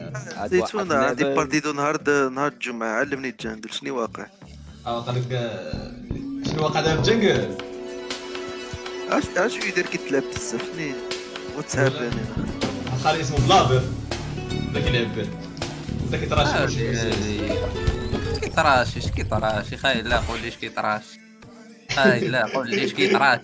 زيتونة عندي بارتيدو نهار الجمعة، علمني الجانجل شنو واقع. قال لك شنو واقع دابا في الجنجل. اش يدير كيتلعب بزاف شنو واتساب انا خالي اسمه بلابر بدا كيلعب به بدا كيتراشي كيطراش اش كيطراش خاي لا قول ليش كيطراش خاي لا قول ليش كيطراش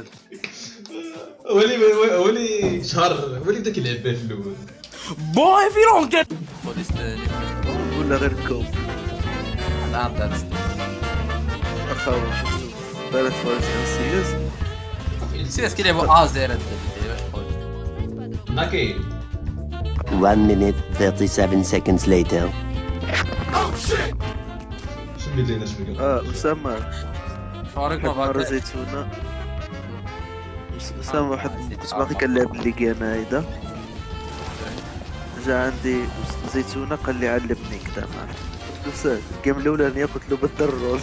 ولي شهر ولي بدا كيلعب به في الاول بوي في رونك ولا غير كوب هذا اخاو شفتو ثلاث فوز سياس سياس كيلعبوا ازير واش قلت ناكي 1 minute 37 seconds later. شنو اللي داير شنو أسامة شعورك ما مرة باقي زيتونة أسامة واحد كنت باقي كنلعب الليغ أنا هيدا جا عندي زيتونة قال لي علمني كدا ما عرفت قلت له ساهل الجيم الأولانية قلت له بدل الروز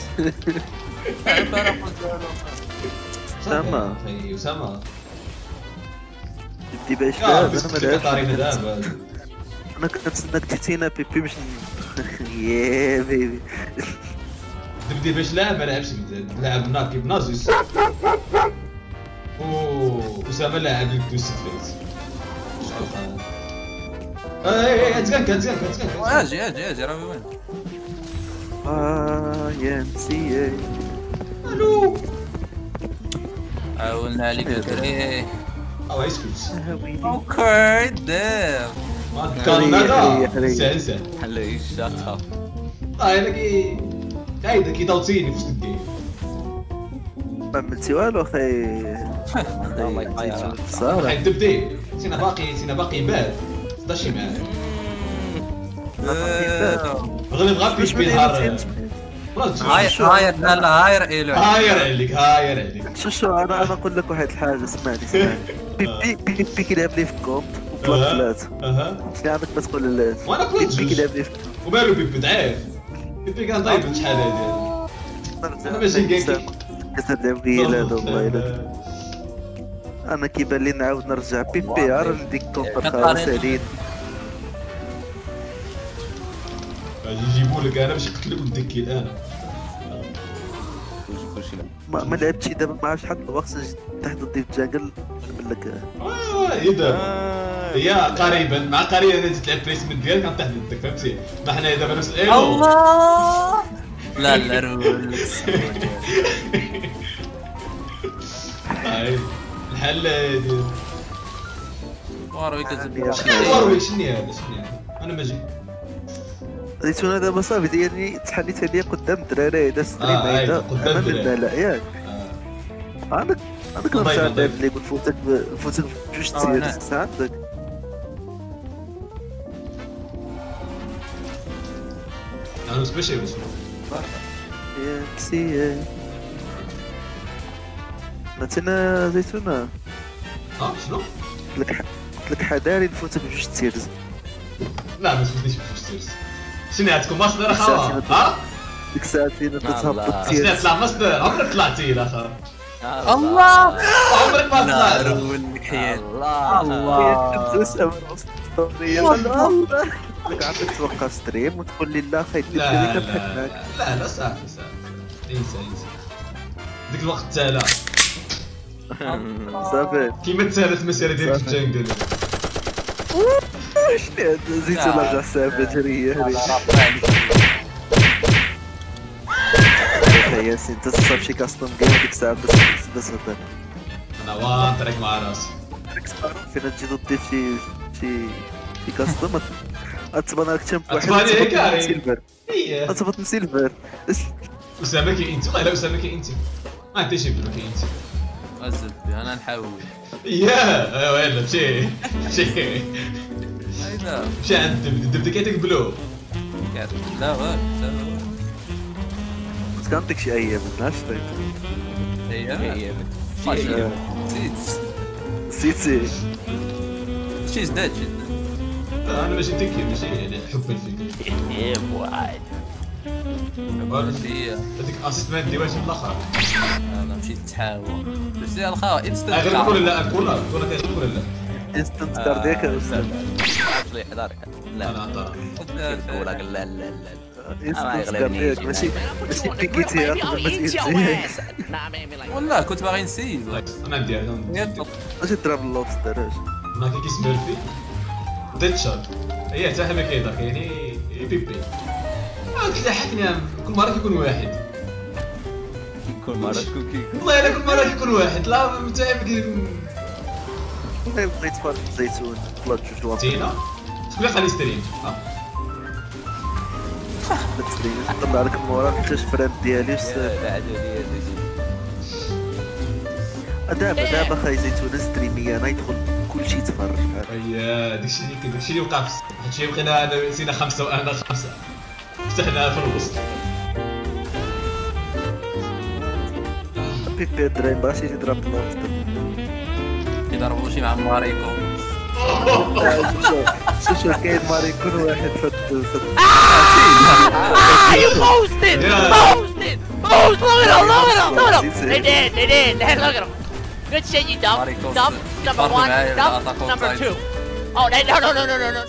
أسامة أسامة بدي باش لعب أنا أنا كنتسناك تيتينا بيبي باش ياه بيبي بدي باش لاعب ما لعبش لعب ناكي بنازيس أسامة لاعب اللي بدو يستفيد اتزنك اجي راهي وين يا نسيي الو عاوننا عليك الدري اسكت اوكي دام كندا سانسا حلو شاتا لكي هايدا كي توصيني في وسط الجيم ما عملتي والو اخي صراحة حيت دبدي سينا باقي باد 16 معاه غلب غير بيش بينهار هاير لا هاير إيلو هاير عليك شو انا نقول لك واحد الحاجه اسمعني بيبي كيلعب لي في كومب وبلاك ثلاثة شنو عندك ما تقول للناس وانا قلت بيبي كيلعب لي في ومالو بيبي ضعيف بيبي كان ضايب شحال هادي انا ماشي كاين كتلعب ويلا هذا والله الا انا كيبان لي نعاود نرجع بيبي عرف ديك كونتر خالص علينا غادي يجيبوا لك انا باش يقتلوك بديك الان ما لعبتش دابا ما عرفتش حتى الوقت تحت الضيف جاكل نقول لك ايه دابا هي قريبا مع قريبا انا تلعب بليسمنت ديالك كان تحت يدك فهمتي ما حنا دابا نفس الله لا رولكس هاي الحل ديال واروي كتب واروي شنو هذا انا ما جي زيتونة دابا صافي ديالني تحليت عليا قدام الدراري هذا ستريم هيدا انا من لا ياك عندك نرجع نلعب لي نفوتك بجوج تسير عندك انا سبيشال باش يا نسي مثلا زيتونة شنو؟ قلت لك حداري نفوتك بجوج تسيرز لا ما تفوتنيش بجوج تسيرز شنو عندكم مصدر اخا ديك الساعة فين تتهبط شنو طلع مصدر عمرك طلعتي يا اخا الله عمرك ما طلعت رولك حيان الله لك عندك توقع ستريم وتقول لي لا خايف لا لا صافي انسى ديك الوقت تالا صافي كيما تسالت المسيره ديالك في الجنجل شنو زيتونة رجع سافة جرية هذه ياسين انت تصاب شي كاستم جيم ديك الساعة بس هذا انا وانطريك مع راسي فين تجي تضيف شي كاستم غتبان لك تشامب واحد غتبان لي كاري سيلفر غتبط من سيلفر اسامه كي انت والله اسامه كي انت ما انت شي بلو كي انت غزل انا نحاول ياه ولا مشي هيدا مشي عند الدب كيتك بلو لا غير كان عندك شي ايام ماش هي نسيتي شي زداد انا ماشي تكي ماشي يعني حبا فيك هذيك اسيستمنت دي واش الاخر انا مشيت تحاول بس يا الخاوه انستنت غير نقول لا كولا كتشوف ولا لا انستنت كاردياك تصليح دارك لا انا طرف يقول لك لا لا لا ما يغلبنيش. ماشي بيكيتي قبل ما تيجي والله كنت باغي نسيب. انا ندير ماشي تضرب اللوبستر ما كي كيسمير فيه ديتشر هي حتى ما كيضرك يعني بيبي تلاحقني كل مره كيكون واحد كل مرة تكون كي والله الا كل مره كيكون واحد لا متعب بغيت فرق الزيتون طلعت جوج واحد تينا شكون اللي خلي ستريم طلع لك من ورا حتى فران ديالي بعدو لي دابا خاي زيتون ستريمي انا يدخل كلشي يتفرج اييه داكشي اللي وقع في هادشي بقينا انا نسينا 5 وانا 5 فتحنا في الوسط بيبي دري باش يضرب اللوبستر يضربوا شي مع ماريكو. شوف كاين ماريكون واحد في You posted! Posted! Post! Look at him! Look at him! They did! They did! Hey, look at him! Good shit, you dumb! Dumb! Number one! Dumb! Number two! Oh, they, no, no, no, no, no, no!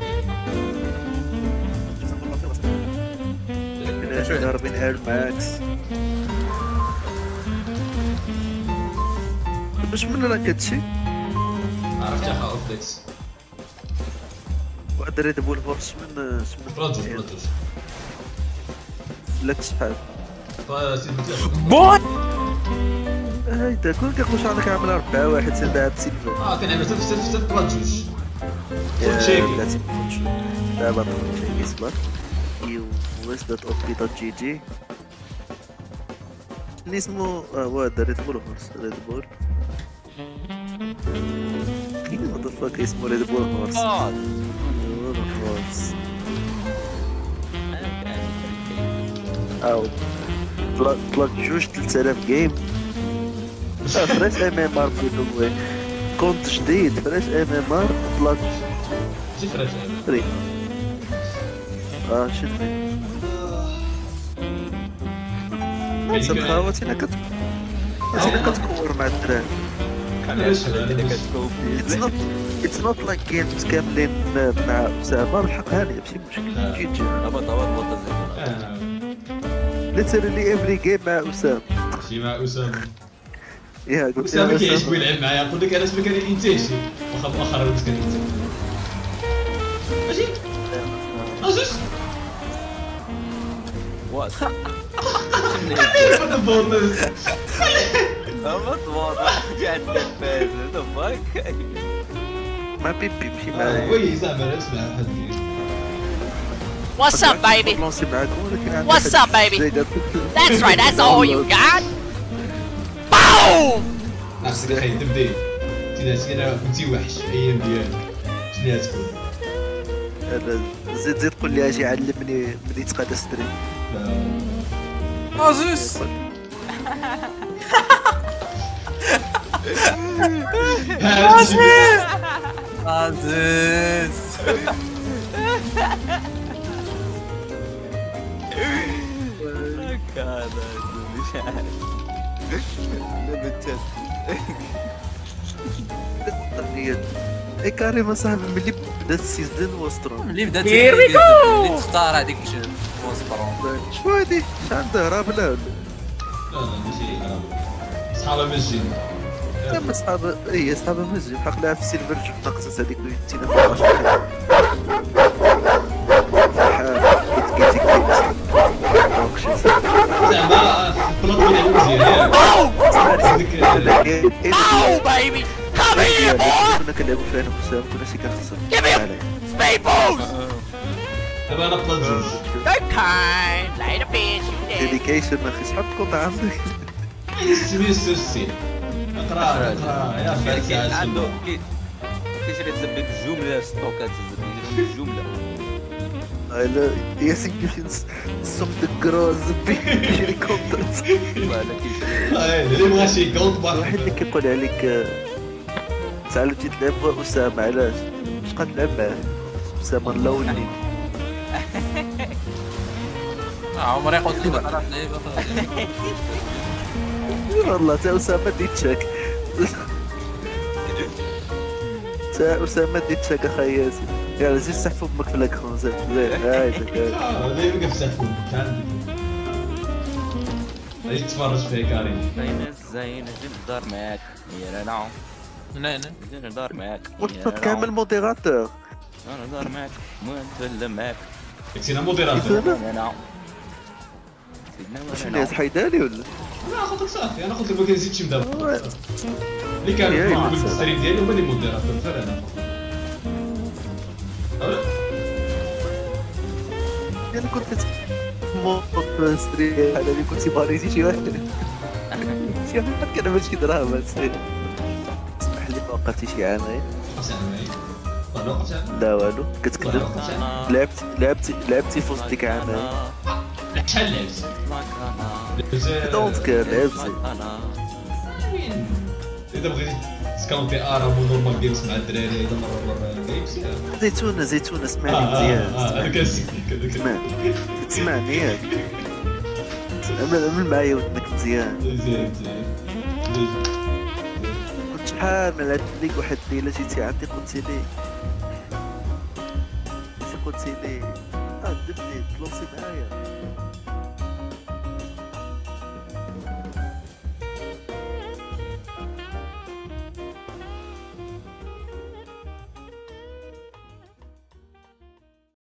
ضاربين اير ماكس باش من راه كتشي عرفت يا خا اوبديكس واحد ريد بول هورس من بروجوج لك شحال Boy! هايدا كون كيخرج عندك عامل 4-1 سبعة بسيلفر كنعمل في بروجوج لا تنخرج دابا نخرج يصبر وزدت اوبي دوت جي جي شنو اسمو هو هذا ريد بول هورس ريد بول كاين هذا فاك اسمو ريد بول هورس هورس او طلعت جوج 3000 جيم فريش ام ام ار بدون كونت جديد فريش ام ام ار طلعت شي فريش فري شنو تبخاوتينا كتكور مع الدراري It's not like games كاملين مع أسامة الحق هانية ماشي مشكل جي هبط literally every game مع أسامة شي مع اسامه يا قلت اسامه كيعجبو يلعب معايا نقول لك انا اسمك انا انتاجي واخا مؤخرا وليت كننتج ماشي ازوس واش هذا بونس هبط واضح جا الدباز ذا فاك ما بيبي مشي معايا وي زعما اسمع هذه What's up, baby? لونسي معاكم ولكن عندي What's up, baby? That's right, that's all you got! Boom! نفسك اخي تبدي كذا كنتي وحش ايام ديالك شنو تكون زيد قول لي اجي علمني ملي تقاد ستريم ازوس ازوس هذا مش عارف لعبة اي كاريما صاحبي ملي بدا السيزون وسترون اللي بدات اللي تختار هذيك وسبرون شنو هادي اش عندها هرب لا لا ماشي صحابه مسجين لا صحاب اي صحاب مزيان حق لها في السيلفر جبت نقصت هذيك تينا في 10 زعما بلوط ديال مزيان Bow, baby! Come here, boy! كنا كنلعبو فيها انا وسام كنا شي كنخسر Give me a speed boost! دابا انا بلوط جوج Good kind! Later, bitch, you dead! ديديكيشن اخي شحال الكونت عندك سمير السي اقرا يا فاتح عنده كيشري تزبي بالجمله ستوكات تزبي بالجمله لا ياسين كيمشي نصم الكروز كيشري كونتات ولا كيشري اللي بغا شي كونت واحد اللي كيقول عليك تعلمتي تلعب اسامه علاش واش غتلعب معاه اسامه الاولي عمري قلت لي بقى لعيبه والله تا اسامه ديتشاك تا اسامه ديتشاك اخي ياسين يلا زيد سحفو بمك في الاكرون زين هاي اللي يوقف سحفون كان ايش تتفرج فيه كريم؟ زين الدار معاك يا نعم نعم زين الدار معاك وتحط كامل موديراتور. انا الدار معاك متفل معاك كنتينا موديراتور. يا نعم واش الناس حيدالي ولا؟ لا خاطرك صافي انا قلت لك ما كنزيدش دابا اللي كان يقول الستريم ديالي هما اللي موديراتور غير انا انا كنت موقف ستريم على اللي كنت باريزي شي واحد شي واحد كان ماشي دراهم اسمح لي ما وقفتي شي عامين. 5 عامين طلع وقت لا والو كتكذب. لعبتي في وسط ديك عامين. شحال لعبت؟ دونت كير لعبتي. اذا بغيتي تسكاونتي اراب ونورمال جيمز مع الدراري اذا مره جيمز زيتونه اسمعني مزيان. انا كنسمعك تسمعني ياك عمل معايا ودنك مزيان. زين كنت شحال ما لعبت ليك واحد الليله جيتي عندي قلتي لي دبني تلوصي معايا